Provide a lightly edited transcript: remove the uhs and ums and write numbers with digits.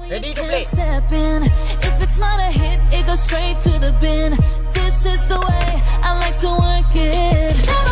Ready to play. Step in. If it's not a hit, it goes straight to the bin. This is the way I like to work it.